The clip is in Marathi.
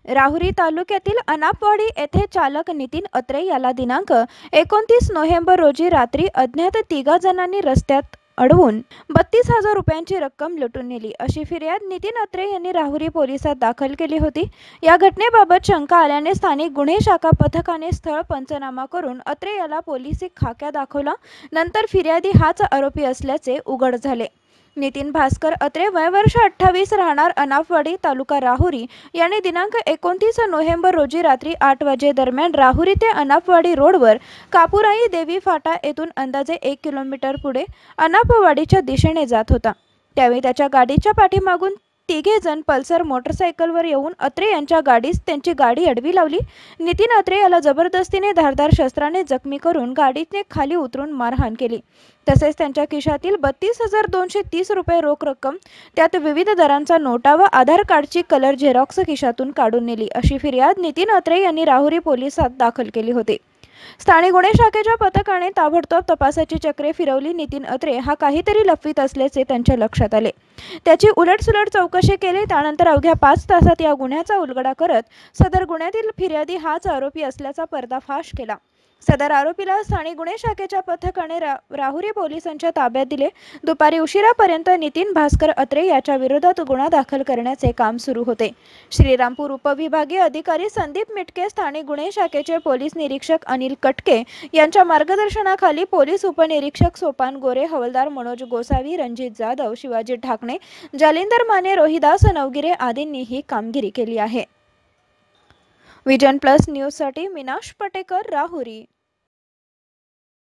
राहुरी तालुक्यातील अनापवाडी येथे चालक नितीन अत्रे याला दिनांक 29 नोव्हेंबर रोजी रात्री अज्ञात तिघा जणांनी रस्त्यात अडवून 32,000 रुपयांची रक्कम लुटून नेली अशी फिर्याद नितीन अत्रे यांनी राहुरी पोलिसात दाखल केली होती। या घटनेबाबत शंका आल्याने स्थानिक गुन्हे शाखा पथकाने स्थळ पंचनामा करून अत्रे याला पोलिसी खाक्या दाखवला। नंतर फिर्यादी हाच आरोपी असल्याचे उघड झाले। नितीन भास्कर अत्रे वय वर्ष 28 राहणार अनापवाडी तालुका राहुरी यांनी दिनांक 29 नोव्हेंबर रोजी रात्री 8 वाजे दरम्यान राहुरी ते अनापवाडी रोडवर कापुराई देवी फाटा येथून अंदाजे 1 किलोमीटर पुढे अनापवाडीच्या दिशेने जात होता। त्यावेळी त्याच्या गाडीच्या पाठीमागून तिघे जण पल्सर मोटरसायकलवर येऊन अत्रे यांच्या गाडीस त्यांची गाडी अडवी लावली। नितीन अत्रे याला जबरदस्तीने धारदार शस्त्राने जखमी करून गाडीने खाली उतरून मारहाण केली। तसेच त्यांच्या खिशातील 32,230 रुपये रोख रक्कम, त्यात विविध दरांचा नोटा व आधार कार्डची कलर झेरॉक्स खिशातून काढून नेली अशी फिर्याद नितीन अत्रे यांनी राहुरी पोलिसात दाखल केली होती। स्थानिक गुन्हे शाखेच्या पथकाने ताबडतोब तपासाची चक्रे फिरवली। नितीन अत्रे हा काहीतरी लपवीत असल्याचे त्यांच्या लक्षात आले। त्याची उलटसुलट चौकशी केली। त्यानंतर अवघ्या 5 तासात या गुन्ह्याचा उलगडा करत सदर गुन्ह्यातील फिर्यादी हाच आरोपी असल्याचा पर्दाफाश केला। सदर आरोपीला स्थानिक गुन्हे शाखेच्या पथकाने राहुरी पोलिसांच्या ताब्यात दिले। दुपारी उशिरापर्यंत नितीन भास्कर अत्रे याच्या विरोधात गुन्हा दाखल करण्याचे काम सुरू होते। श्रीरामपूर उपविभागीय अधिकारी संदीप मिटके, स्थानिक गुन्हे शाखेचे पोलीस निरीक्षक अनिल कटके यांच्या मार्गदर्शनाखाली पोलीस उपनिरीक्षक सोपान गोरे, हवालदार मनोज गोसावी, रणजित जाधव, शिवाजी ढाकणे, जालिंदर माने, रोहिदास नवगिरे आदींनी ही कामगिरी केली आहे। विजन प्लस न्यूज साठी मीनाश पटेकर, राहुरी।